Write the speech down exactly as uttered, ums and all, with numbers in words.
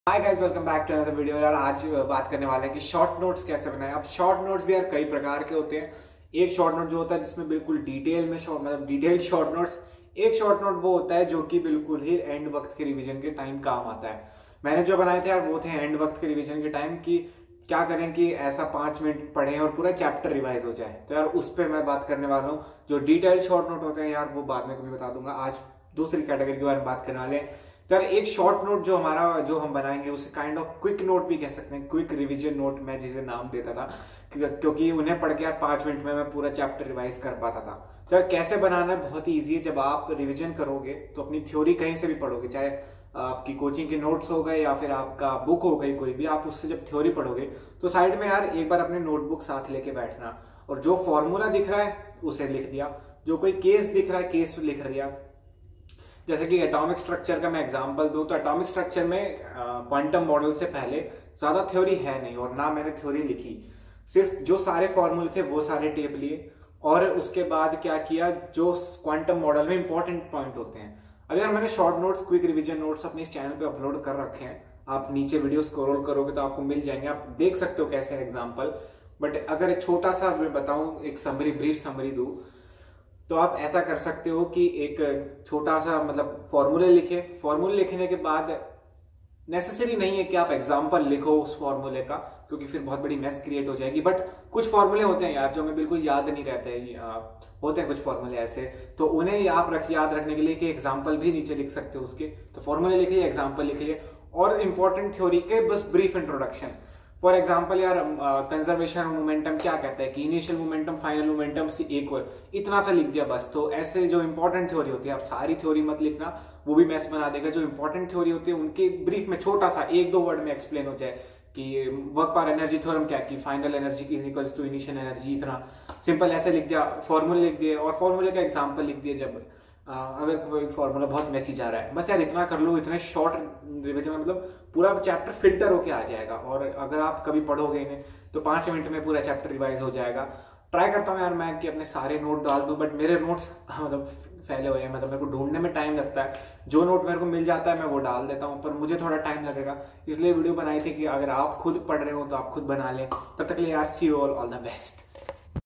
Hi guys, welcome back to another video. यार आज बात करने वाले हैं कि शॉर्ट नोट्स कैसे बनाएं। अब शॉर्ट नोट्स भी यार कई प्रकार के होते हैं। एक शॉर्ट नोट जो होता है जिसमें बिल्कुल डिटेल में शॉर्ट मतलब डिटेल्ड शॉर्ट नोट्स। एक शॉर्ट नोट वो होता है जो कि बिल्कुल ही एंड वक्त के रिवीजन के टाइम काम आता है। मैंने जो बनाए थे यार वो थे एंड वक्त के रिवीजन के टाइम की क्या करें कि ऐसा पांच मिनट पढ़ें और पूरा चैप्टर रिवाइज हो जाए। तो यार उस पर मैं बात करने वाला हूँ। जो डिटेल्ड शॉर्ट नोट होते हैं यार वो बाद में कभी बता दूंगा। आज दूसरी कैटेगरी के बारे में बात करने वाले हैं। तो यार एक शॉर्ट नोट जो हमारा जो हम बनाएंगे उसे काइंड ऑफ क्विक नोट भी कह सकते हैं। क्विक रिवीजन नोट मैं जिसे नाम देता था, क्योंकि उन्हें पढ़ के यार पांच मिनट में मैं पूरा चैप्टर रिवाइज कर पाता था। तो यार कैसे बनाना है बहुत ही ईजी है। जब आप रिवीजन करोगे तो अपनी थ्योरी कहीं से भी पढ़ोगे, चाहे आपकी कोचिंग के नोट्स हो गए या फिर आपका बुक हो गई कोई भी, आप उससे जब थ्योरी पढ़ोगे तो साइड में यार एक बार अपने नोटबुक साथ लेके बैठना और जो फॉर्मूला दिख रहा है उसे लिख दिया, जो कोई केस दिख रहा है केस लिख दिया। जैसे कि एटॉमिक स्ट्रक्चर का मैं एग्जांपल दूं तो एटॉमिक स्ट्रक्चर में क्वांटम मॉडल से पहले ज्यादा थ्योरी है नहीं और ना मैंने थ्योरी लिखी। सिर्फ जो सारे फॉर्मूले थे वो सारे टेप लिए और उसके बाद क्या किया, जो क्वांटम मॉडल में इंपॉर्टेंट पॉइंट होते हैं। अब यार मैंने short notes quick revision notes अपने इस चैनल पे अपलोड कर रखे हैं। आप नीचे वीडियो स्क्रॉल करोगे तो आपको मिल जाएंगे, आप देख सकते हो कैसे एग्जाम्पल। बट अगर छोटा सा मैं बताऊं, एक समरी ब्रीफ समरी दूं तो आप ऐसा कर सकते हो कि एक छोटा सा मतलब फॉर्मूले लिखे। फॉर्मूले लिखने के बाद नेसेसरी नहीं है कि आप एग्जांपल लिखो उस फॉर्मूले का, क्योंकि फिर बहुत बड़ी मेस क्रिएट हो जाएगी। बट कुछ फॉर्मूले होते हैं यार जो हमें बिल्कुल याद नहीं रहते हैं, होते हैं कुछ फॉर्मूले ऐसे, तो उन्हें आप रख याद रखने के लिए कि एग्जाम्पल भी नीचे लिख सकते हो उसके। तो फॉर्मूले लिख लिए, एग्जाम्पल लिख लिए और इंपॉर्टेंट थ्योरी के बस ब्रीफ इंट्रोडक्शन। फॉर एग्जाम्पल यार कंजर्वेशन मोमेंटम क्या कहता है कि इनिशियल मोमेंटम फाइनल मोमेंटम से इक्वल, इतना सा लिख दिया बस। तो ऐसे जो इंपॉर्टेंट थ्योरी होती है, आप सारी थ्योरी मत लिखना, वो भी मैस बना देगा। जो इंपॉर्टेंट थ्योरी होती है उनके ब्रीफ में छोटा सा एक दो वर्ड में एक्सप्लेन हो जाए कि वर्क पर एनर्जी थ्योरम क्या की final energy is equals to initial energy, इतना सिंपल ऐसे लिख दिया। फॉर्मूले लिख दिए और फॉर्मूले का एग्जाम्पल लिख दिए। जब आ, अगर कोई फॉर्मूला बहुत मैसेज आ रहा है, बस यार इतना कर लो। इतने शॉर्ट रिवीजन में मतलब पूरा चैप्टर फिल्टर होके आ जाएगा। और अगर आप कभी पढ़ोगे इन्हें तो पांच मिनट में पूरा चैप्टर रिवाइज हो जाएगा। ट्राई करता हूँ यार मैं कि अपने सारे नोट डाल दूं, बट मेरे नोट्स मतलब फैले हुए हैं, मतलब मेरे को ढूंढने में टाइम लगता है। जो नोट मेरे को मिल जाता है मैं वो डाल देता हूँ, पर मुझे थोड़ा टाइम लगेगा, इसलिए वीडियो बनाई थी कि अगर आप खुद पढ़ रहे हो तो आप खुद बना लें। तब तक के लिए यार see you all all the best.